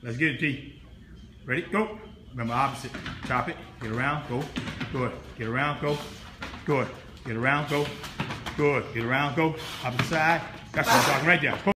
Let's get it, T. Ready? Go. Remember opposite. Chop it. Get around. Go. Good. Get around. Go. Good. Get around. Go. Good. Get around. Go. Opposite side. That's what I'm talking right there.